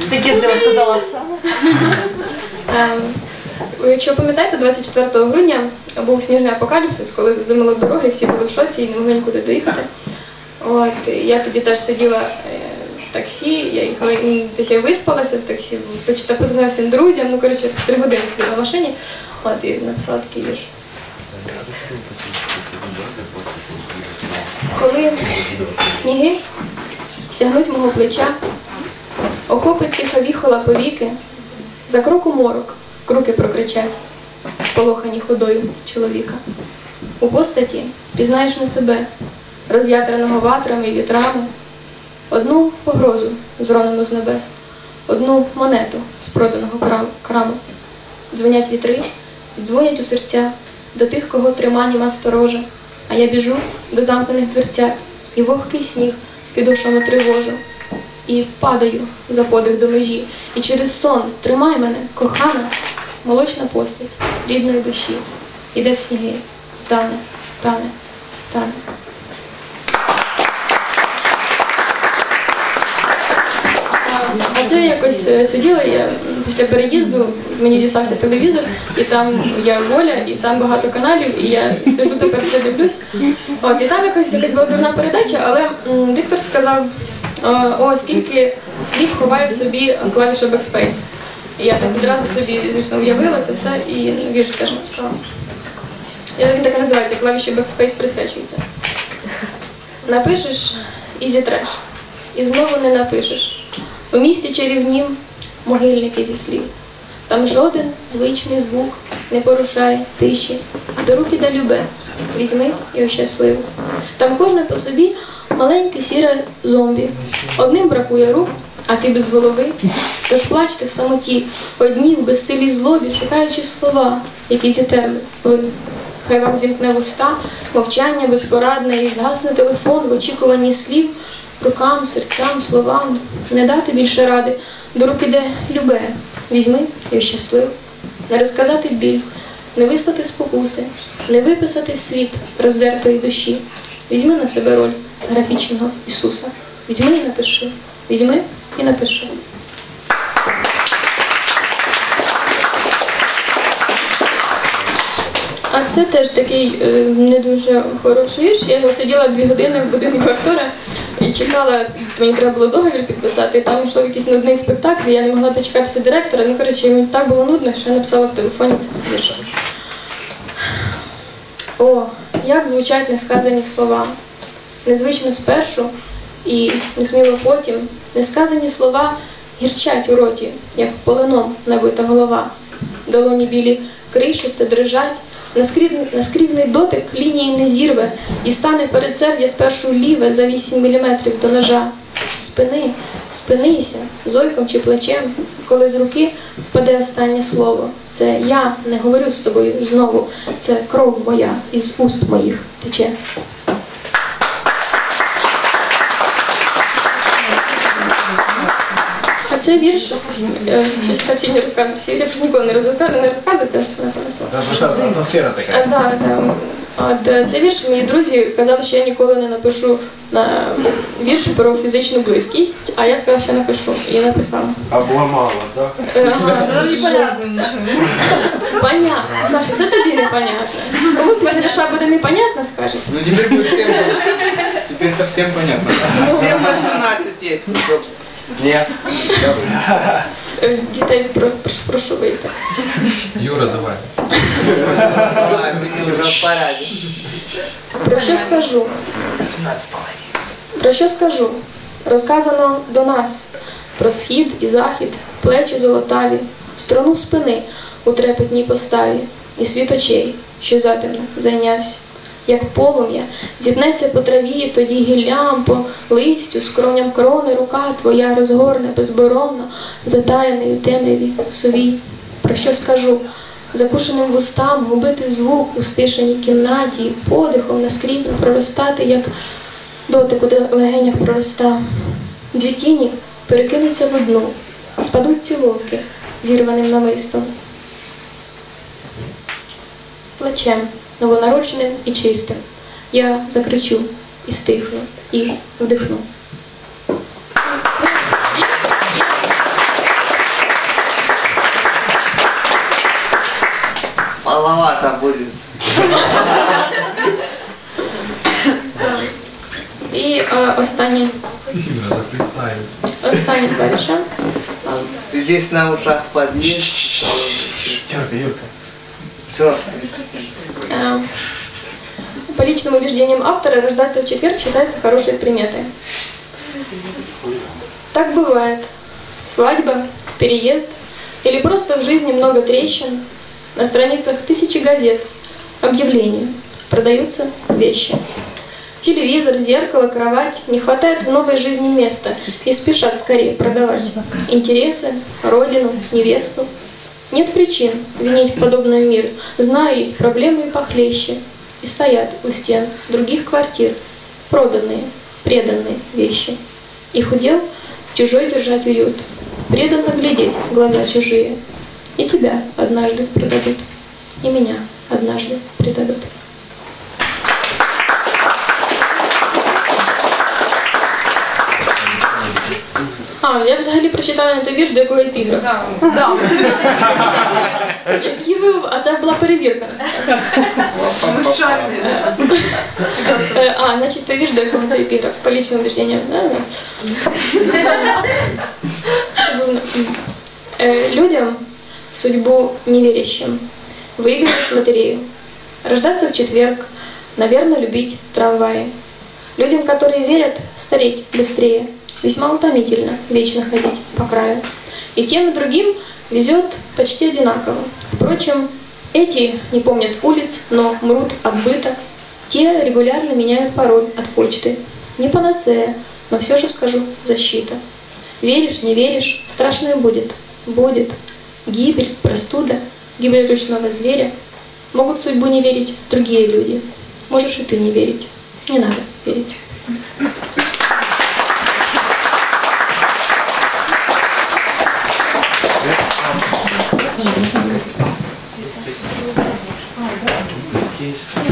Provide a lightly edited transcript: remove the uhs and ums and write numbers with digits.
Таке сказала Оксана. Якщо пам'ятаєте, 24 грудня був сніжний апокаліпсис, коли замило дороги, всі були в шоці і не могли нікуди доїхати. Я тоді теж сиділа в таксі, я їхала, десь я виспалася в таксі, позвонила всім друзям, 3 години сиділа в машині, і написала такий вірш. Коли сніги сягнуть мого плеча, охопить тиха віхола повіки, за кроку морок круки прокричать, сполохані ходою чоловіка. У постаті пізнаєш не себе, роз'ятреного ватрами і вітрами, одну погрозу, зронену з небес, одну монету з проданого краму. Дзвонять вітри, дзвонять у серця до тих, кого трима німа сторожа, а я біжу до замкнених дверцят, і вогкий сніг підошвами тривожу. І падаю за подих до межі, і через сон тримай мене, кохана, молочна постать рідної душі. Іде в сніги, тане, тане, тане. А це якось сиділа я після переїзду, мені дістався телевізор, і там є Воля, і там багато каналів, і я сижу тепер все дивлюсь. І там якась була дурна передача, але диктор сказав, скільки слів ховає в собі клавіша Backspace. І я так відразу собі, звісно, уявила це все і вірш теж написала. Він так і називається, клавіші Backspace присвячуються. Напишеш і зітреш, і знову не напишеш. У місті чарівнім могильники зі слів. Там жоден звичний звук не порушає тиші. До руки да любе, візьми і ощасливо. Там кожне по собі маленьке сіре зомбі. Одним бракує рук, а ти без голови. Тож плачте в самоті, одні в безсилій злобі, шукаючи слова, які зітерли ви. Хай вам зімкне вуста, мовчання безпорадне, і згасне телефон в очікуванні слів, рукам, серцям, словам. Не дати більше ради, до руки де любе, візьми і щаслив. Не розказати біль, не вислати спокуси, не виписати світ роздертої душі. Візьми на себе роль графічного Ісуса. Візьми і напиши. Візьми і напиши. А це теж такий не дуже хороший вірш. Я сиділа 2 години в будинку актора і чекала, мені треба було договір підписати, і там йшло якийсь нудний спектакль, я не могла дочекатися директора. Мені так було нудно, що я написала в телефоні це вірш. Як звучать несказані слова. Незвично спершу і несміло потім. Несказані слова гірчать у роті, як полином набита голова. Долоні білі кришаться, дрижать. Наскрізний дотик лінії не зірве і стане передсердя спершу ліве за 8 міліметрів до ножа. Спинися, зойком чи плечем, коли з руки впаде останнє слово. Це я не говорю з тобою знову, це кров моя із уст моїх тече. А це вірш, щось так сьогодні розказую, я щось ніколи не розказую, це ж вона понесла. Просто атмосфера така. Це вірш, мені друзі казали, що я ніколи не напишу вірш про фізичну близькість, а я сказала, що напишу, і написала. Обламала, так? Понятно. Саша, це тобі непонятно. Кому після вірша буде непонятно, скажете? Ну теперь будет всем, теперь-то всем понятно. Всем 18 есть. Нет. Дітей прошу вийти. Юра, давай. Уже в порядке. Про що скажу? 18,5. Про що скажу? Розказано до нас про схід і захід, плечі золотаві, струну спини у трепетній поставі і світ очей, що затемно зайнявся. Як полум'я зіпнеться по траві, тоді гіллям по листю, з кроням крони рука твоя розгорне безборонно, затаяний у темряві совій. Про що скажу? Закушеним вустам губити звук у стишеній кімнаті, подихом наскрізно проростати, як дотик у легенях пророста. 2 тіні перекинуться в одну, спадуть цілунки зірваним намистом. Плачем новонародженим і чистим я закричу і стихну, і вдихну. Маловато будет. І останнє Надо представить. останнє два вірша. Здесь на ушах подъезд. Юрка, Юрка. Все. По личным убеждениям автора, рождаться в четверг считается хорошей приметой. Так бывает. Свадьба, переезд или просто в жизни много трещин. На страницах тысячи газет, объявления. Продаются вещи. Телевизор, зеркало, кровать. Не хватает в новой жизни места и спешат скорее продавать. Интересы, родину, невесту. Нет причин винить в подобном мир. Знаю, есть проблемы и похлеще. И стоят у стен других квартир проданные, преданные вещи. Их удел чужой держать уют, преданно глядеть в глаза чужие. И тебя однажды предадут, и меня однажды предадут. Я взагалі прочитала на той вірш, до якого епіграф. Які ви... А це була перевірка. Значить, той вірш, до якого це епіграф. По личним убеждениям. Людям, в судьбу неверящим, выигрывать в лотерею, рождаться в четверг, наверное, любить трамваи. Людям, которые верят, стареть быстрее. Весьма утомительно вечно ходить по краю. И тем и другим везет почти одинаково. Впрочем, эти не помнят улиц, но мрут от быта. Те регулярно меняют пароль от почты. Не панацея, но все же скажу защита. Веришь, не веришь, страшное будет. Будет. Гибель, простуда, гибель ручного зверя. Могут в судьбу не верить другие люди. Можешь и ты не верить. Не надо верить. Есть.